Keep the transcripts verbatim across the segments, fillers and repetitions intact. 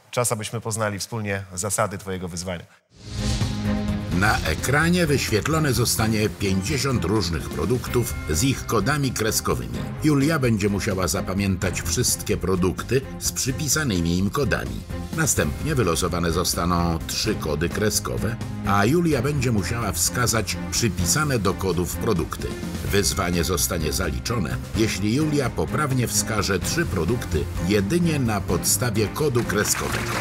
Czas, abyśmy poznali wspólnie zasady twojego wyzwania. Na ekranie wyświetlone zostanie pięćdziesiąt różnych produktów z ich kodami kreskowymi. Julia będzie musiała zapamiętać wszystkie produkty z przypisanymi im kodami. Następnie wylosowane zostaną trzy kody kreskowe, a Julia będzie musiała wskazać przypisane do kodów produkty. Wyzwanie zostanie zaliczone, jeśli Julia poprawnie wskaże trzy produkty jedynie na podstawie kodu kreskowego.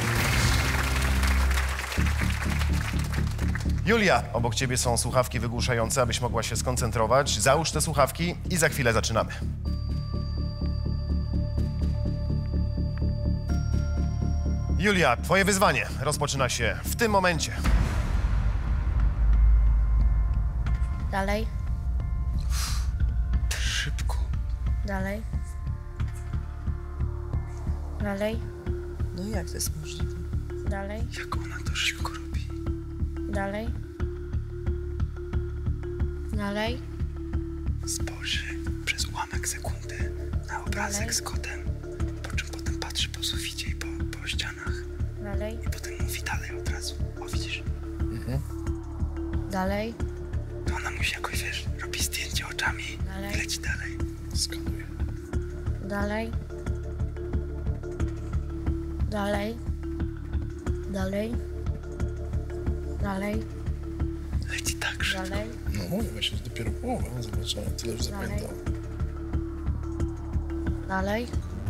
Julia, obok ciebie są słuchawki wygłuszające, abyś mogła się skoncentrować. Załóż te słuchawki i za chwilę zaczynamy. Julia, twoje wyzwanie rozpoczyna się w tym momencie. Dalej. Szybko. Dalej. Dalej. No jak to jest możliwe? Dalej. Jak ona to szybko robi? Dalej. Dalej. Spojrzy przez ułamek sekundy na obrazek Dalej. z kodem, po czym potem patrzy po suficie i po, po ścianach Dalej. i potem mówi dalej od razu. O, widzisz? Dalej. To ona musi jakoś, wiesz, robi zdjęcie oczami Dalej. i leci dalej. Skanuje. Dalej. Dalej. Dalej. Dalej. Leci tak szybko. Dalej. No mówię, właśnie jest dopiero połowa, no zobaczyłem, tyle już Dalej. zapamiętałem. Dalej.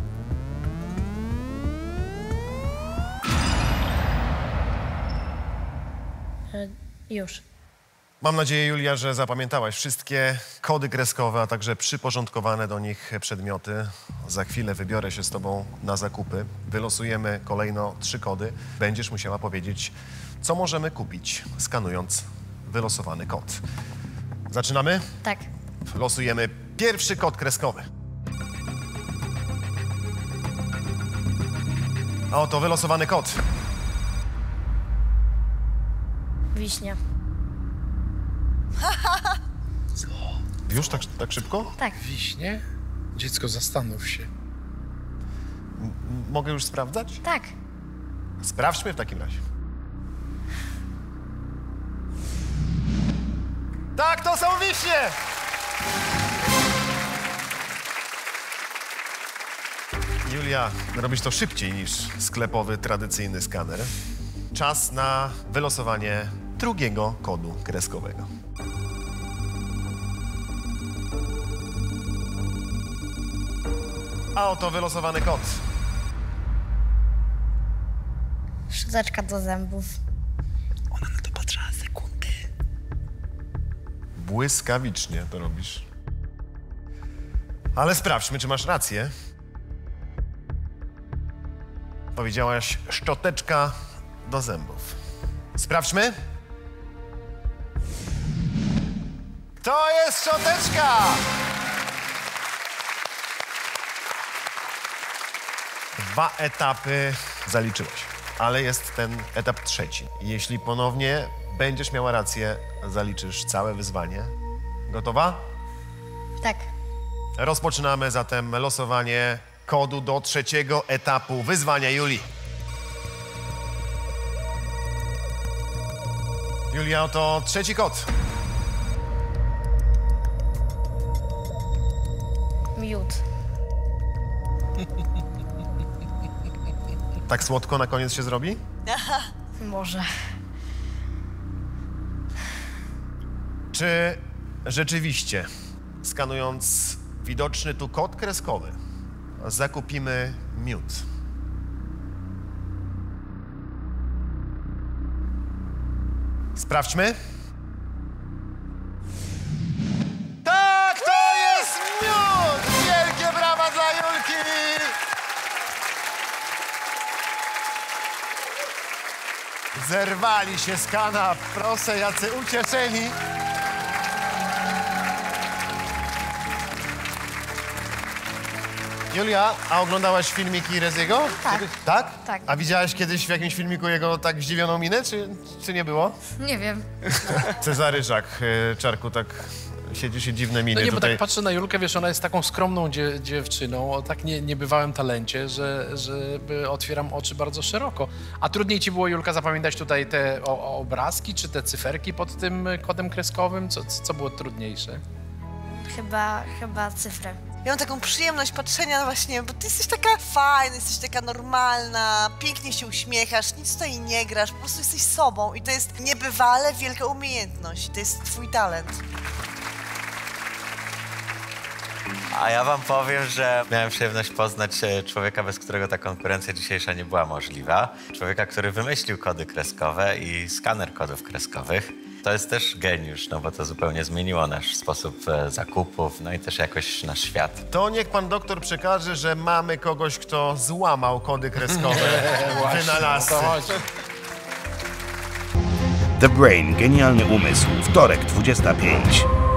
E, Już. Mam nadzieję, Julia, że zapamiętałaś wszystkie kody kreskowe, a także przyporządkowane do nich przedmioty. Za chwilę wybiorę się z tobą na zakupy. Wylosujemy kolejno trzy kody. Będziesz musiała powiedzieć, co możemy kupić, skanując wylosowany kod. Zaczynamy? Tak. Losujemy pierwszy kod kreskowy. A oto wylosowany kod. Wiśnia. Już tak, tak szybko? Tak. Wiśnie? Dziecko, zastanów się. M- mogę już sprawdzać? Tak. Sprawdźmy w takim razie. Tak, to są wiśnie! Julia, robisz to szybciej niż sklepowy, tradycyjny skaner. Czas na wylosowanie drugiego kodu kreskowego. A oto wylosowany kod. Szczoteczka do zębów. Ona na to patrzyła sekundy. Błyskawicznie to robisz. Ale sprawdźmy, czy masz rację. Powiedziałaś szczoteczka do zębów. Sprawdźmy. To jest szczoteczka! Dwa etapy zaliczyłeś, ale jest ten etap trzeci. Jeśli ponownie będziesz miała rację, zaliczysz całe wyzwanie. Gotowa? Tak. Rozpoczynamy zatem losowanie kodu do trzeciego etapu wyzwania Julii. Julia, oto trzeci kod. Miód. Tak słodko na koniec się zrobi? Może. Czy rzeczywiście, skanując widoczny tu kod kreskowy, zakupimy miód? Sprawdźmy. Tak, to jest miód! Wielkie brawa dla Julki! Zerwali się z kanap, proszę, jacy ucieszeni. Julia, a oglądałaś filmiki Reziego? Tak. Kiedyś? Tak? Tak. A widziałaś kiedyś w jakimś filmiku jego tak zdziwioną minę, czy, czy nie było? Nie wiem. Cezary Żak, y, Czarku, tak siedzisz i dziwne miny No nie, bo tutaj. tak patrzę na Julkę, wiesz, ona jest taką skromną dzie dziewczyną, o tak nie, niebywałym talencie, że, że otwieram oczy bardzo szeroko. A trudniej ci było, Julka, zapamiętać tutaj te o, o obrazki, czy te cyferki pod tym kodem kreskowym? Co, co było trudniejsze? Chyba, chyba cyfry. Ja mam taką przyjemność patrzenia właśnie, bo ty jesteś taka fajna, jesteś taka normalna, pięknie się uśmiechasz, nic tutaj nie grasz, po prostu jesteś sobą i to jest niebywale wielka umiejętność, to jest twój talent. A ja wam powiem, że miałem przyjemność poznać człowieka, bez którego ta konkurencja dzisiejsza nie była możliwa. Człowieka, który wymyślił kody kreskowe i skaner kodów kreskowych. To jest też geniusz, no bo to zupełnie zmieniło nasz sposób zakupów, no i też jakoś nasz świat. To niech pan doktor przekaże, że mamy kogoś, kto złamał kody kreskowe wynalazcy. O to chodzi. The Brain. Genialny umysł. Wtorek, dwudziesta piąta.